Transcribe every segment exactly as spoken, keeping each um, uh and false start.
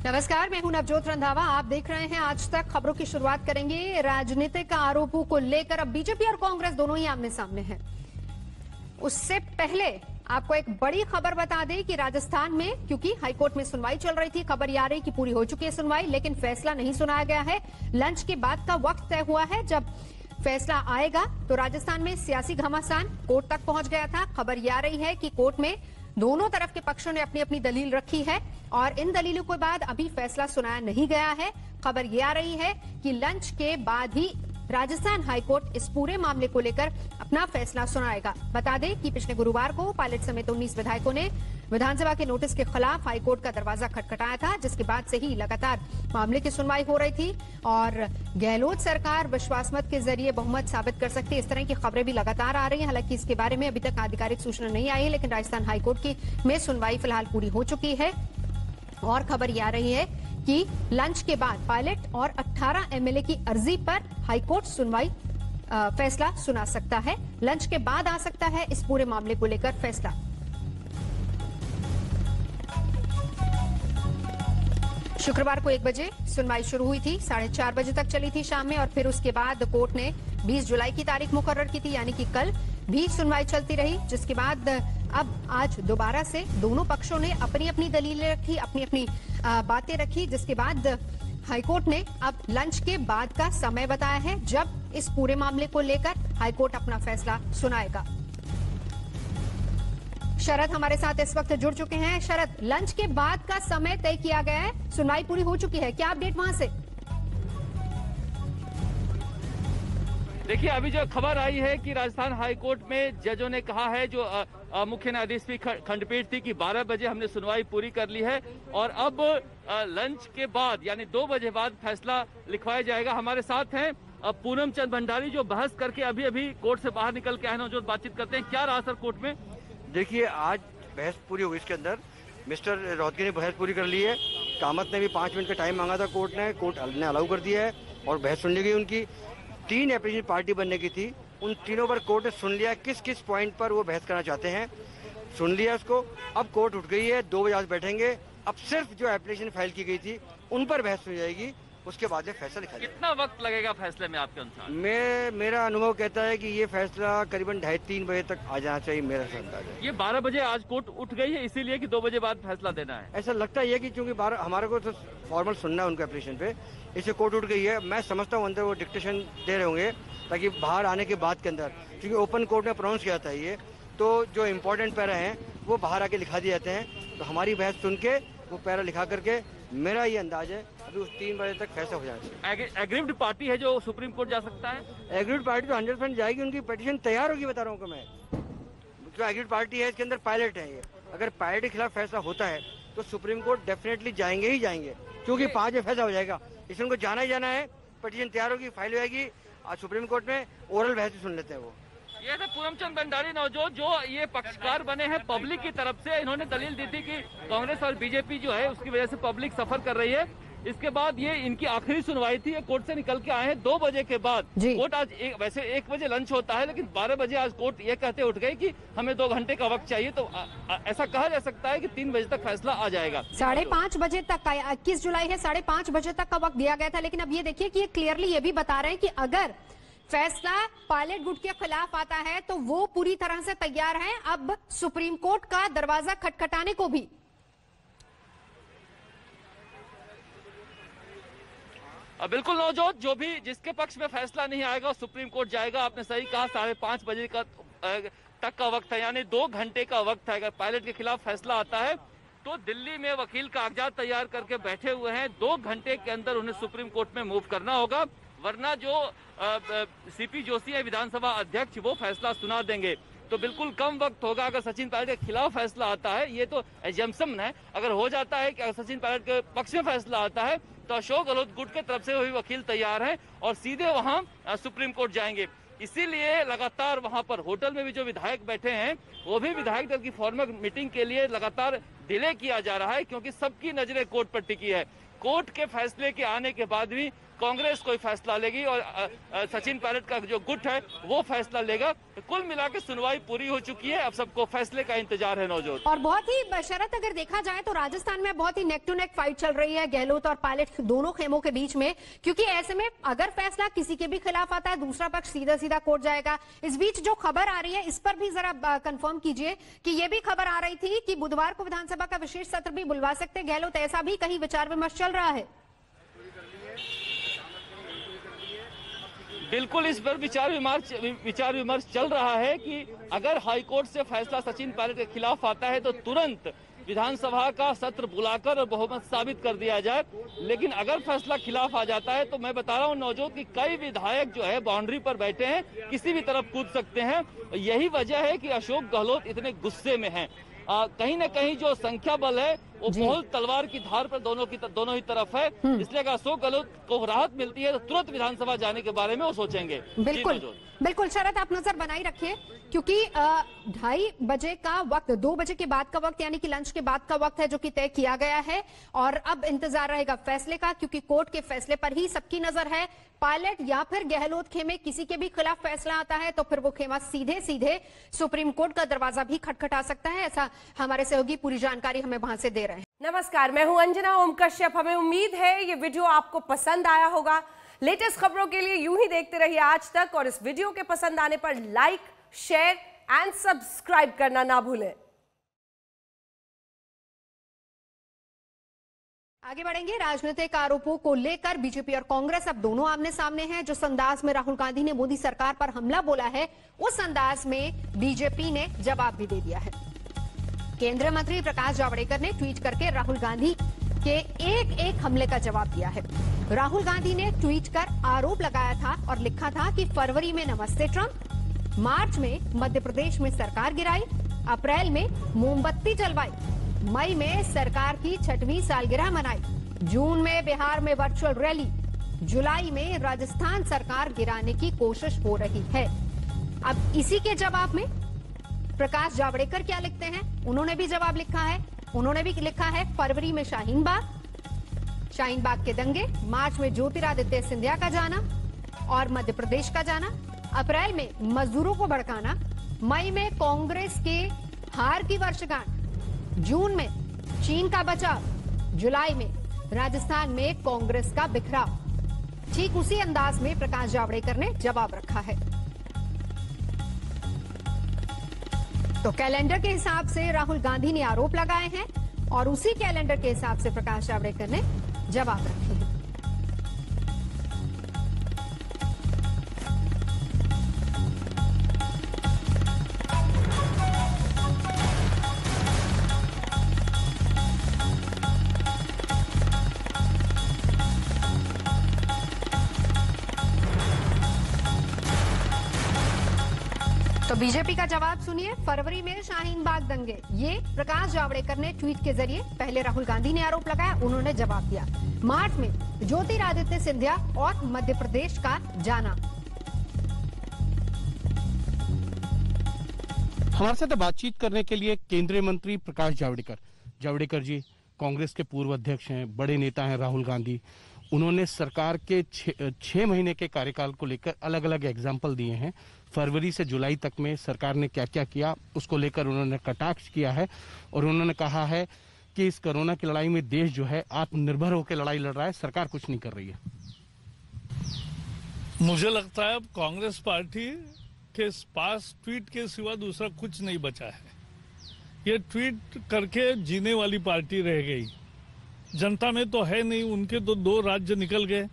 नमस्कार, मैं हूं नवजोत रंधावा। आप देख रहे हैं आज तक। खबरों की शुरुआत करेंगे राजनीतिक आरोपों को लेकर। अब बीजेपी और कांग्रेस दोनों ही आमने सामने हैं। उससे पहले आपको एक बड़ी खबर बता दें कि राजस्थान में, क्योंकि हाईकोर्ट में सुनवाई चल रही थी, खबर ये आ रही कि पूरी हो चुकी है सुनवाई, लेकिन फैसला नहीं सुनाया गया है। लंच के बाद का वक्त तय हुआ है। जब फैसला आएगा तो राजस्थान में सियासी घमासान कोर्ट तक पहुंच गया था। खबर ये आ रही है कि कोर्ट में दोनों तरफ के पक्षों ने अपनी अपनी दलील रखी है और इन दलीलों के बाद अभी फैसला सुनाया नहीं गया है। खबर ये आ रही है कि लंच के बाद ही राजस्थान हाईकोर्ट इस पूरे मामले को लेकर अपना फैसला सुनाएगा। बता दें कि पिछले गुरुवार को पायलट समेत उन्नीस विधायकों ने विधानसभा के नोटिस के खिलाफ हाईकोर्ट का दरवाजा खटखटाया था, जिसके बाद से ही लगातार मामले की सुनवाई हो रही थी और गहलोत सरकार विश्वास मत के जरिए बहुमत साबित कर सकती है, इस तरह की खबरें भी लगातार आ रही हैं। हालांकि इसके बारे में अभी तक आधिकारिक सूचना नहीं आई है, लेकिन राजस्थान हाईकोर्ट की में सुनवाई फिलहाल पूरी हो चुकी है। और खबर ये आ रही है कि लंच के बाद पायलट और अठारह एमएलए की अर्जी पर हाईकोर्ट सुनवाई आ, फैसला सुना सकता है। लंच के बाद आ सकता है इस पूरे मामले को लेकर फैसला। शुक्रवार को एक बजे सुनवाई शुरू हुई थी, साढ़े चार बजे तक चली थी शाम में, और फिर उसके बाद कोर्ट ने बीस जुलाई की तारीख मुकर्रर की थी, यानी कि कल भी सुनवाई चलती रही। जिसके बाद अब आज दोबारा से दोनों पक्षों ने अपनी अपनी दलीलें रखी, अपनी अपनी बातें रखी, जिसके बाद हाईकोर्ट ने अब लंच के बाद का समय बताया है जब इस पूरे मामले को लेकर हाईकोर्ट अपना फैसला सुनाएगा। शरद हमारे साथ इस वक्त जुड़ चुके हैं। शरद, लंच के बाद का समय तय किया गया है, सुनवाई पूरी हो चुकी है, क्या अपडेट वहां से? देखिए, अभी जो खबर आई है कि राजस्थान हाईकोर्ट में जजों ने कहा है, जो आ, आ, मुख्य न्यायाधीश की खंडपीठ थी, कि बारह बजे हमने सुनवाई पूरी कर ली है और अब आ, लंच के बाद यानी दो बजे बाद फैसला लिखवाया जाएगा। हमारे साथ हैं पूनम चंद भंडारी, जो बहस करके अभी अभी कोर्ट से बाहर निकल के आए हैं, जो बातचीत करते हैं। क्या रहा सर कोर्ट में? देखिए, आज बहस पूरी हुई। इसके अंदर मिस्टर रोहतगी ने बहस पूरी कर ली है। कामत ने भी पाँच मिनट का टाइम मांगा था कोर्ट ने, कोर्ट ने अलाउ कर दिया है और बहस सुन ली गई उनकी। तीन एप्लीकेशन पार्टी बनने की थी, उन तीनों पर कोर्ट ने सुन लिया किस किस पॉइंट पर वो बहस करना चाहते हैं, सुन लिया उसको। अब कोर्ट उठ गई है, दो बजे आज बैठेंगे। अब सिर्फ जो एप्लीकेशन फाइल की गई थी उन पर बहस हो जाएगी, उसके बाद में फैसला लिखा जाएगा। कितना वक्त लगेगा फैसले में आपके अनुसार? मैं मेरा अनुभव कहता है कि ये फैसला करीबन ढाई तीन बजे तक आ जाना चाहिए, मेरा अंदाजा है। ये बारह बजे आज कोर्ट उठ गई है, इसीलिए कि दो बजे बाद फैसला देना है, ऐसा लगता है कि क्योंकि बारह हमारे को तो फॉर्मल सुनना है उनके एप्लीकेशन पे, इससे कोर्ट उठ गई है। मैं समझता हूँ अंदर वो डिक्टेशन दे रहे होंगे ताकि बाहर आने के बाद के अंदर, क्योंकि ओपन कोर्ट में प्रोनाउंस किया था ये, तो जो इम्पोर्टेंट पैरा हैं वो बाहर आके लिखा दिए जाते हैं। तो हमारी बहस सुन के वो पैरा लिखा करके मेरा ये अंदाज है अभी उस तीन बजे तक फैसला हो जाना चाहिए। एग्रीव्ड पार्टी है जो सुप्रीम कोर्ट जा सकता है? एग्रीव्ड पार्टी तो हंड्रेड परसेंट जाएगी, उनकी पिटीशन तैयार होगी, बता रहा हूँ मैं। जो एग्रीव्ड पार्टी है इसके अंदर पायलट है ये, अगर पायलट के खिलाफ फैसला होता है तो सुप्रीम कोर्ट डेफिनेटली जाएंगे ही जाएंगे, क्योंकि पाँच में फैसला हो जाएगा। इसलिए उनको जाना ही जाना है। पिटीशन तैयार होगी, फाइल होगी, आज सुप्रीम कोर्ट में ओरल बहस भी सुन लेते हैं वो। ये थे पूनम चंद भंडारी नवजोत, जो ये पक्षकार बने हैं पब्लिक की तरफ से। इन्होंने दलील दी थी कि कांग्रेस और बीजेपी जो है उसकी वजह से पब्लिक सफर कर रही है। इसके बाद ये इनकी आखिरी सुनवाई थी, ये कोर्ट से निकल के आए हैं दो बजे के बाद। कोर्ट आज एक, वैसे एक बजे लंच होता है, लेकिन बारह बजे आज कोर्ट ये कहते उठ गई कि हमें दो घंटे का वक्त चाहिए। तो आ, आ, ऐसा कहा जा सकता है कि तीन बजे तक फैसला आ जाएगा। साढ़े पांच बजे तक का, इक्कीस जुलाई है, साढ़े पांच बजे तक का वक्त दिया गया था। लेकिन अब ये देखिए कि ये क्लियरली ये भी बता रहे हैं कि अगर फैसला पायलट गुट के खिलाफ आता है तो वो पूरी तरह से तैयार है अब सुप्रीम कोर्ट का दरवाजा खटखटाने को भी। बिल्कुल नवजोत, जो भी जिसके पक्ष में फैसला नहीं आएगा सुप्रीम कोर्ट जाएगा। आपने सही कहा, साढ़े पांच बजे का तक का वक्त है, यानी दो घंटे का वक्त है। अगर पायलट के खिलाफ फैसला आता है तो दिल्ली में वकील कागजात तैयार करके बैठे हुए हैं, दो घंटे के अंदर उन्हें सुप्रीम कोर्ट में मूव करना होगा, वरना जो सीपी जोशी है विधानसभा अध्यक्ष, वो फैसला सुना देंगे। तो बिल्कुल कम वक्त होगा। अगर सचिन पायलट के खिलाफ फैसला आता है, ये तो एजम्पशन है, अगर हो जाता है कि अगर सचिन पायलट के पक्ष में फैसला आता है तो अशोक गहलोत गुट के तरफ से भी वकील तैयार हैं और सीधे वहां सुप्रीम कोर्ट जाएंगे। इसीलिए लगातार वहां पर होटल में भी जो विधायक बैठे हैं वो भी विधायक दल की फॉर्मल मीटिंग के लिए लगातार डिले किया जा रहा है, क्योंकि सबकी नजरें कोर्ट पर टिकी है। कोर्ट के फैसले के आने के बाद भी कांग्रेस कोई फैसला लेगी और सचिन पायलट का जो गुट है वो फैसला लेगा। कुल मिला के सुनवाई पूरी हो चुकी है, अब सबको फैसले का इंतजार है नवजोत। और बहुत ही शरत अगर देखा जाए तो राजस्थान में बहुत ही नेक टू नेक फाइट चल रही है गहलोत और पायलट दोनों खेमों के बीच में, क्योंकि ऐसे में अगर फैसला किसी के भी खिलाफ आता है दूसरा पक्ष सीधा सीधा कोर्ट जाएगा। इस बीच जो खबर आ रही है इस पर भी जरा कंफर्म कीजिए कि ये भी खबर आ रही थी कि बुधवार को विधानसभा का विशेष सत्र भी बुलवा सकते गहलोत, ऐसा भी कहीं विचार विमर्श चल रहा है। बिल्कुल इस पर विचार विमर्श विचार विमर्श चल रहा है कि अगर हाईकोर्ट से फैसला सचिन पायलट के खिलाफ आता है तो तुरंत विधानसभा का सत्र बुलाकर और बहुमत साबित कर दिया जाए, लेकिन अगर फैसला खिलाफ आ जाता है तो मैं बता रहा हूं नवजोत कि कई विधायक जो है बाउंड्री पर बैठे हैं, किसी भी तरफ कूद सकते हैं। यही वजह है कि अशोक गहलोत इतने गुस्से में हैं। आ, कहीं न कहीं जो संख्या बल है वो बहुत तलवार की धार पर दोनों की दोनों ही तरफ है, इसलिए अगर अशोक गहलोत को राहत मिलती है तो तुरंत विधानसभा जाने के बारे में वो सोचेंगे। बिल्कुल बिल्कुल शरद आप नजर बनाई रखिए, क्योंकि ढाई बजे का वक्त, दो बजे के बाद का वक्त यानी कि लंच के बाद का वक्त है जो कि तय किया गया है और अब इंतजार रहेगा फैसले का, क्योंकि कोर्ट के फैसले पर ही सबकी नजर है। पायलट या फिर गहलोत खेमे किसी के भी खिलाफ फैसला आता है तो फिर वो खेमा सीधे सीधे सुप्रीम कोर्ट का दरवाजा भी खटखटा सकता है, ऐसा हमारे सहयोगी पूरी जानकारी हमें वहां से दे रहे हैं। नमस्कार, मैं हूं अंजना ओम कश्यप। हमें उम्मीद है ये वीडियो आपको पसंद आया होगा। लेटेस्ट खबरों के लिए यूं ही देखते रहिए आज तक और इस वीडियो के पसंद आने पर लाइक, शेयर एंड सब्सक्राइब करना ना भूलें। आगे बढ़ेंगे। राजनीतिक आरोपों को लेकर बीजेपी और कांग्रेस अब दोनों आमने सामने हैं। जिस अंदाज में राहुल गांधी ने मोदी सरकार पर हमला बोला है उस अंदाज में बीजेपी ने जवाब भी दे दिया है। केंद्रीय मंत्री प्रकाश जावड़ेकर ने ट्वीट करके राहुल गांधी के एक एक हमले का जवाब दिया है। राहुल गांधी ने ट्वीट कर आरोप लगाया था और लिखा था कि फरवरी में नमस्ते ट्रंप, मार्च में मध्य प्रदेश में सरकार गिराई, अप्रैल में मोमबत्ती जलवाई, मई में सरकार की छठवीं सालगिरह मनाई, जून में बिहार में वर्चुअल रैली, जुलाई में राजस्थान सरकार गिराने की कोशिश हो रही है। अब इसी के जवाब में प्रकाश जावड़ेकर क्या लिखते हैं, उन्होंने भी जवाब लिखा है। उन्होंने भी लिखा है फरवरी में शाहीन बाग, शाहीन बाग के दंगे, मार्च में ज्योतिरादित्य सिंधिया का जाना और मध्य प्रदेश का जाना, अप्रैल में मजदूरों को भड़काना, मई में कांग्रेस के हार की वर्षगांठ, जून में चीन का बचाव, जुलाई में राजस्थान में कांग्रेस का बिखराव। ठीक उसी अंदाज में प्रकाश जावड़ेकर ने जवाब रखा है। तो कैलेंडर के हिसाब से राहुल गांधी ने आरोप लगाए हैं और उसी कैलेंडर के हिसाब से प्रकाश जावड़ेकर ने जवाब रखे हैं। तो बीजेपी का जवाब सुनिए। फरवरी में शाहीन बाग दंगे, ये प्रकाश जावड़ेकर ने ट्वीट के जरिए, पहले राहुल गांधी ने आरोप लगाया, उन्होंने जवाब दिया। मार्च में ज्योतिरादित्य सिंधिया और मध्य प्रदेश का जाना। हमारे साथ बातचीत करने के लिए केंद्रीय मंत्री प्रकाश जावड़ेकर। जावड़ेकर जी कांग्रेस के पूर्व अध्यक्ष हैं, बड़े नेता हैं राहुल गांधी। उन्होंने सरकार के छह महीने के कार्यकाल को लेकर अलग अलग एग्जाम्पल दिए हैं। फरवरी से जुलाई तक में सरकार ने क्या क्या किया उसको लेकर उन्होंने कटाक्ष किया है और उन्होंने कहा है कि इस कोरोना की लड़ाई में देश जो है आत्मनिर्भर होकर लड़ाई लड़ रहा है, सरकार कुछ नहीं कर रही है। मुझे लगता है अब कांग्रेस पार्टी के पास ट्वीट के सिवा दूसरा कुछ नहीं बचा है। ये ट्वीट करके जीने वाली पार्टी रह गई। जनता में तो है नहीं, उनके तो दो राज्य निकल गए,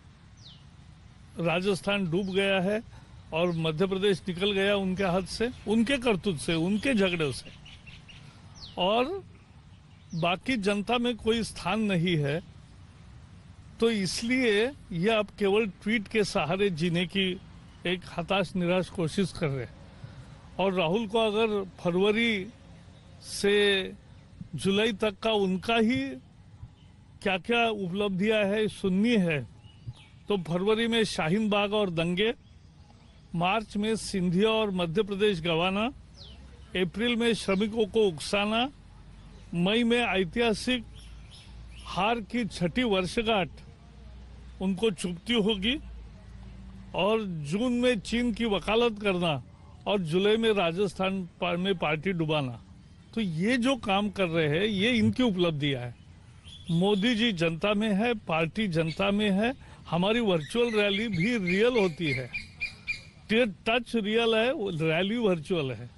राजस्थान डूब गया है और मध्य प्रदेश निकल गया उनके हाथ से, उनके करतूत से, उनके झगड़ों से, और बाकी जनता में कोई स्थान नहीं है। तो इसलिए ये अब केवल ट्वीट के सहारे जीने की एक हताश निराश कोशिश कर रहे हैं। और राहुल को अगर फरवरी से जुलाई तक का उनका ही क्या क्या उपलब्धियां है सुननी है तो फरवरी में शाहीन बाग और दंगे, मार्च में सिंधिया और मध्य प्रदेश गंवाना, अप्रैल में श्रमिकों को उकसाना, मई में ऐतिहासिक हार की छठी वर्षगांठ उनको चुभती होगी और जून में चीन की वकालत करना और जुलाई में राजस्थान में पार्टी डुबाना, तो ये जो काम कर रहे हैं ये इनकी उपलब्धियां है। मोदी जी जनता में है, पार्टी जनता में है। हमारी वर्चुअल रैली भी रियल होती है, टच रियल है, रैली वर्चुअल है।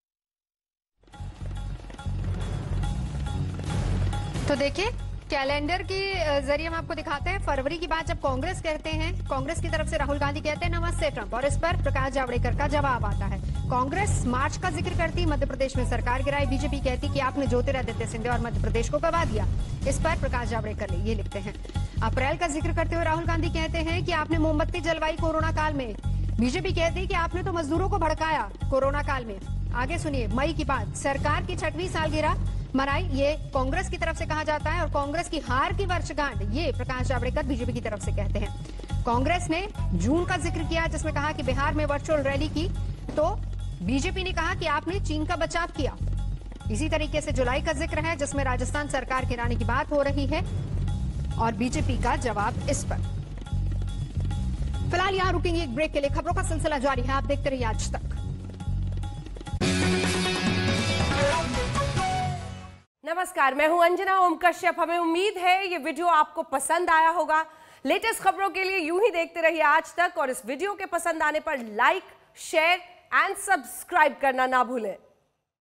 तो देखिए कैलेंडर के जरिए हम आपको दिखाते हैं फरवरी की बात जब कांग्रेस कहते हैं, कांग्रेस की तरफ से राहुल गांधी कहते हैं नमस्ते ट्रंप, और इस पर प्रकाश जावड़ेकर का जवाब आता है। कांग्रेस मार्च का जिक्र करती, मध्य प्रदेश में सरकार गिराई। बीजेपी कहती कि आपने ज्योतिरादित्य सिंधिया और मध्य प्रदेश को गवा दिया। इस पर प्रकाश जावड़ेकर ये लिखते हैं। अप्रैल का जिक्र करते हुए राहुल गांधी कहते हैं कि आपने मोमबत्ती जलवाई कोरोना काल में। बीजेपी कहती है कि आपने तो मजदूरों को भड़काया कोरोना काल में। आगे सुनिए, मई की बात, सरकार की छठवीं सालगिरह मनाई, ये कांग्रेस की तरफ से कहा जाता है, और कांग्रेस की हार की वर्षगांठ ये प्रकाश जावड़ेकर बीजेपी की तरफ से कहते हैं। कांग्रेस ने जून का जिक्र किया जिसमें कहा कि बिहार में वर्चुअल रैली की, तो बीजेपी ने कहा कि आपने चीन का बचाव किया। इसी तरीके से जुलाई का जिक्र है जिसमें राजस्थान सरकार गिराने की बात हो रही है और बीजेपी का जवाब इस पर। फिलहाल यहां रुकेंगे एक ब्रेक के लिए, खबरों का सिलसिला जारी है, आप देखते रहिए आज तक। नमस्कार, मैं हूं अंजना ओम कश्यप। हमें उम्मीद है ये वीडियो आपको पसंद आया होगा। लेटेस्ट खबरों के लिए यूं ही देखते रहिए आज तक, और इस वीडियो के पसंद आने पर लाइक, शेयर एंड सब्सक्राइब करना ना भूलें।